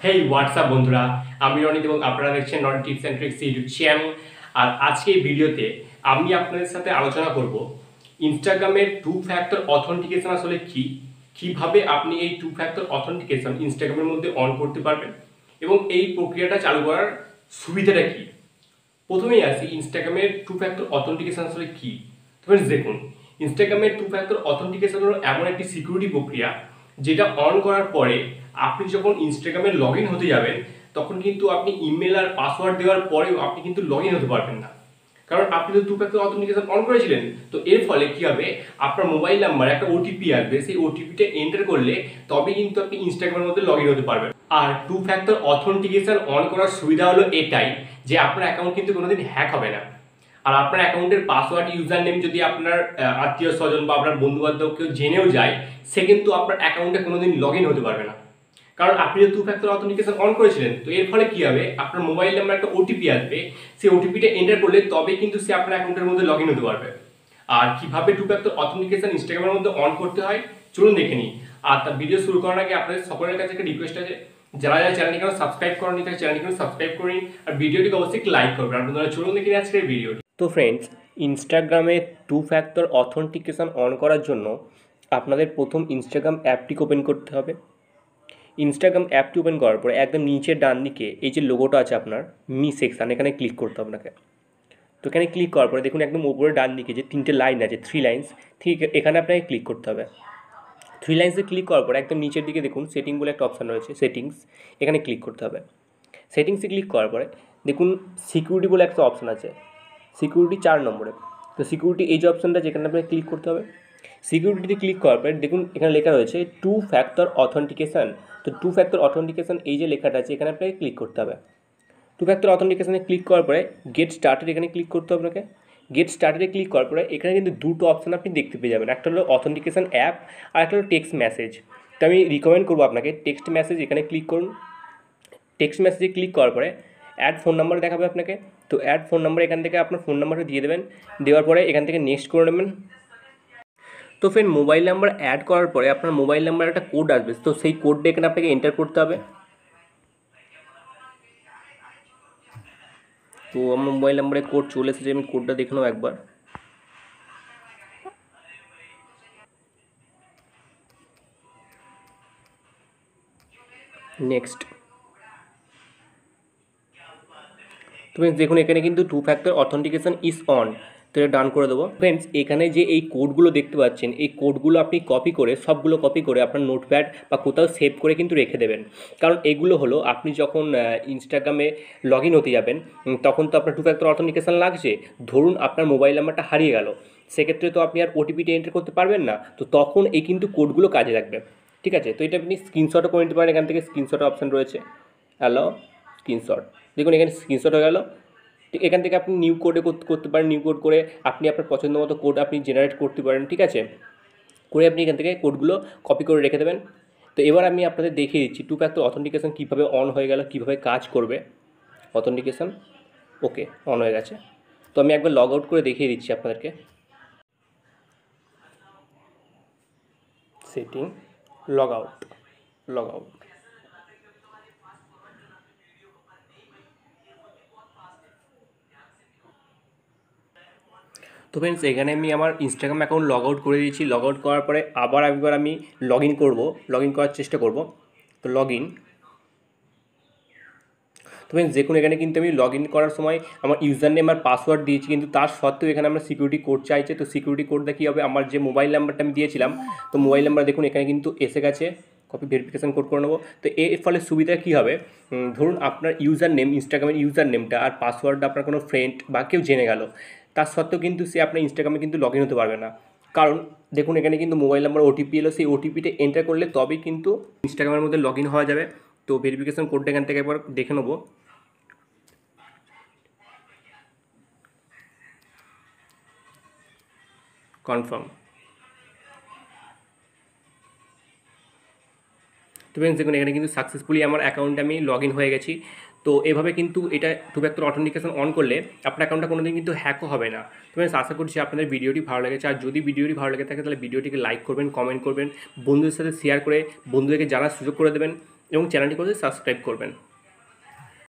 হেই WhatsApp বন্ধুরা, আমি রনিত এবং আপনারা দেখছেন Rony tips and tricks YouTube channel. আর আজকে এই ভিডিওতে আমি আপনাদের সাথে আলোচনা করব ইনস্টাগ্রামের টু ফ্যাক্টর অথেন্টিকেশন আসলে কি, কিভাবে আপনি এই টু ফ্যাক্টর অথেন্টিকেশন ইনস্টাগ্রামের মধ্যে অন করতে পারবেন এবং এই প্রক্রিয়াটা চালু করার সুবিধাটা কি। প্রথমেই আসি ইনস্টাগ্রামের টু ফ্যাক্টর অথেন্টিকেশন আসলে কি। তবে দেখুন, ইনস্টাগ্রামের টু ফ্যাক্টর অথেন্টিকেশন হলো এমন একটি সিকিউরিটি প্রক্রিয়া যেটা অন করার পরে আপনি যখন ইনস্টাগ্রামে লগ ইন হতে যাবেন তখন কিন্তু আপনি ইমেল আর পাসওয়ার্ড দেওয়ার পরেও আপনি কিন্তু লগ ইন হতে পারবেন না, কারণ আপনি তো টু ফ্যাক্টর অথেন্টিকেশন অন করেছিলেন। তো এর ফলে কি হবে, আপনার মোবাইল নাম্বারে একটা ওটিপি আসবে, সেই ওটিপিটা এন্টার করলে তবে কিন্তু আপনি ইনস্টাগ্রামের মধ্যে লগ ইন হতে পারবেন। আর টু ফ্যাক্টর অথেন্টিকেশন অন করার সুবিধা হলো এটাই যে আপনার অ্যাকাউন্ট কিন্তু কোনোদিন হ্যাক হবে না। আর আপনার অ্যাকাউন্টের পাসওয়ার্ড ইউজার নেম যদি আপনার আত্মীয় স্বজন বা আপনার বন্ধু বান্ধব কেউ জেনেও যায়, সে কিন্তু আপনার অ্যাকাউন্টে কোনোদিন লগ ইন হতে পারবে না, কারণ আপনি যে টু ফ্যাক্টর অথেন্টিকেশন অন করেছিলেন। তো এর ফলে কি হবে, আপনার মোবাইল নাম্বার একটা ওটিপি আসবে, সেই ওটিপিটা এন্টার করলে তবে কিন্তু সে আপনার অ্যাকাউন্টের মধ্যে লগ ইন হতে পারবে। আর কিভাবে টু ফ্যাক্টর অথেন্টিকেশন ইনস্টাগ্রামের মধ্যে অন করতে হয় চলুন দেখে নিই। আর তার ভিডিও শুরু করার আগে আপনাদের সকলের কাছে একটা রিকোয়েস্ট আছে, যারা যারা চ্যানেলটি কেন সাবস্ক্রাইব করেনি তারা চ্যানেলটি কেন সাবস্ক্রাইব করি আর ভিডিওটিকে অবশ্যই লাইক করবেন। আপনারা চলুন দেখে নিই আজকের ভিডিওটি। তো ফ্রেন্ডস, ইনস্টাগ্রামে টু ফ্যাক্টর অথেন্টিকেশন অন করার জন্য আপনাদের প্রথম ইনস্টাগ্রাম অ্যাপটি ওপেন করতে হবে। ইনস্টাগ্রাম অ্যাপটি ওপেন করার পরে একদম নিচের ডান দিকে এই যে লোগোটা আছে আপনার মি সেকশান, এখানে ক্লিক করতে হবে আপনাকে। তো এখানে ক্লিক করার পরে দেখুন একদম উপরে ডান দিকে যে তিনটে লাইন আছে, 3 লাইন্স, ঠিক এখানে আপনাকে ক্লিক করতে হবে। 3 লাইন্সে ক্লিক করার পরে একদম নিচের দিকে দেখুন সেটিং বলে একটা অপশান রয়েছে, সেটিংস, এখানে ক্লিক করতে হবে। সেটিংসে ক্লিক করার পরে দেখুন সিকিউরিটি বলে একটা অপশান আছে, সিকিউরিটি 4 নম্বরে। তো সিকিউরিটি এই যে অপশানটা যেখানে আপনাকে ক্লিক করতে হবে, সিকিউরিটিতে ক্লিক করার পরে দেখুন এখানে লেখা রয়েছে টু ফ্যাক্টর অথেন্টিকেশন। তো টু ফ্যাক্টর অথেন্টিকেশন এই যে লেখাটা আছে এখানে আপনাকে ক্লিক করতে হবে। টু ফ্যাক্টর অথেন্টিকেশনে ক্লিক করার পরে গেট স্টার্টেড এখানে ক্লিক করতে হবে আপনাকে। গেট স্টার্টেডে ক্লিক করার পরে এখানে কিন্তু দুটো অপশান আপনি দেখতে পেয়ে যাবেন, একটা হলো অথেন্টিকেশন অ্যাপ আর একটা হলো টেক্সট মেসেজ। তো আমি রিকমেন্ড করবো আপনাকে টেক্সট মেসেজ, এখানে ক্লিক করুন। টেক্সট মেসেজে ক্লিক করার পরে অ্যাড ফোন নাম্বার দেখাবে আপনাকে। তো অ্যাড ফোন নাম্বার এখান থেকে আপনার ফোন নাম্বারটা দিয়ে দেবেন, দেওয়ার পরে এখান থেকে নেক্সট করে নেবেন। তো ফ্রেন্ড, মোবাইল নাম্বার অ্যাড করার পরে আপনার মোবাইল নাম্বার একটা কোড আসবে, তো সেই কোডটা এখানে আপনাকে এন্টার করতে হবে। তো আমার মোবাইল নাম্বারে কোড চলে এসেছে, আমি কোডটা দেখে নেবো একবার। নেক্সট। তো ফ্রেন্ডস দেখুন এখানে কিন্তু two factor authentication is on, তো এটা ডান করে দেবো। ফ্রেন্ডস এখানে যে এই কোডগুলো দেখতে পাচ্ছেন, এই কোডগুলো আপনি কপি করে সবগুলো কপি করে আপনার নোটপ্যাড বা কোথাও সেভ করে কিন্তু রেখে দেবেন, কারণ এগুলো হলো আপনি যখন ইনস্টাগ্রামে লগ ইন হতে যাবেন তখন তো আপনার টু ফ্যাক্টর অথেন্টিকেশন লাগছে। ধরুন আপনার মোবাইল নাম্বারটা হারিয়ে গেল, সেক্ষেত্রে তো আপনি আর ওটিপিটা এন্টার করতে পারবেন না, তো তখন এই কিন্তু কোডগুলো কাজে লাগবে। ঠিক আছে, তো এটা আপনি স্ক্রিনশটও করে নিতে পারেন, এখান থেকে স্ক্রিনশট অপশান রয়েছে, অ্যালাও স্ক্রিনশট, দেখুন এখানে স্ক্রিনশট হয়ে গেল। এখান থেকে আপনি নিউ কোডে করতে পারেন, নিউ কোড করে আপনি আপনার পছন্দ মতো কোড আপনি জেনারেট করতে পারেন। ঠিক আছে, করে আপনি এখান থেকে কোডগুলো কপি করে রেখে দেবেন। তো এবার আমি আপনাদের দেখিয়ে দিচ্ছি টু ফ্যাক্টর অথেন্টিকেশন কীভাবে অন হয়ে গেল, কীভাবে কাজ করবে অথেন্টিকেশন। ওকে, অন হয়ে গেছে। তো আমি একবার লগ আউট করে দেখিয়ে দিচ্ছি আপনাদেরকে। Setting, log out, log out. তো ফ্রেন্ডস এখানে আমি আমার ইনস্টাগ্রাম অ্যাকাউন্ট লগ আউট করে দিয়েছি। লগ আউট করার পরে আবার একবার আমি লগ ইন করবো, লগ ইন করার চেষ্টা করব। তো লগ ইন। তো ফ্রেন্ডস দেখুন এখানে কিন্তু আমি লগ ইন করার সময় আমার ইউজার নেম আর পাসওয়ার্ড দিয়েছি, কিন্তু তার সত্ত্বেও এখানে আমরা সিকিউরিটি কোড চাইছে। তো সিকিউরিটি কোডটা কী হবে, আমার যে মোবাইল নাম্বারটা আমি দিয়েছিলাম, তো মোবাইল নাম্বার দেখুন এখানে কিন্তু এসে গেছে, কপি ভেরিফিকেশান কোড করে নেবো। তো এর ফলে সুবিধা কী হবে, ধরুন আপনার ইউজার নেম, ইনস্টাগ্রামের ইউজার নেমটা আর পাসওয়ার্ডটা আপনার কোনো ফ্রেন্ড বা কেউ জেনে গেল, তার সত্ত্বেও কিন্তু সে আপনার ইনস্টাগ্রামে কিন্তু লগ ইন হতে পারবে না, কারণ দেখুন এখানে কিন্তু মোবাইল নাম্বার ওটিপি এলো, সেই ওটিপিটা এন্টার করলে তবেই কিন্তু ইনস্টাগ্রামের মধ্যে লগ ইন হওয়া যাবে। তো ভেরিফিকেশান কোডটা এখান থেকে একবার দেখে নেবো। কনফার্ম। তো ফ্রেন্ডস দেখুন এখানে কিন্তু সাকসেসফুলি আমার অ্যাকাউন্টে আমি লগ ইন হয়ে গেছি। তো এভাবে কিন্তু এটা টু ফ্যাক্টর অথেন্টিকেশন অন করলে আপনার অ্যাকাউন্টটা কোনোদিন কিন্তু হ্যাকও হবে না। তো ফ্রেন্ডস আশা করছি আপনাদের ভিডিওটি ভালো লেগেছে, আর যদি ভিডিওটি ভালো লেগে থাকে তাহলে ভিডিওটিকে লাইক করবেন, কমেন্ট করবেন, বন্ধুদের সাথে শেয়ার করে বন্ধুদেরকে জানার সুযোগ করে দেবেন এবং চ্যানেলটি করে সাবস্ক্রাইব করবেন।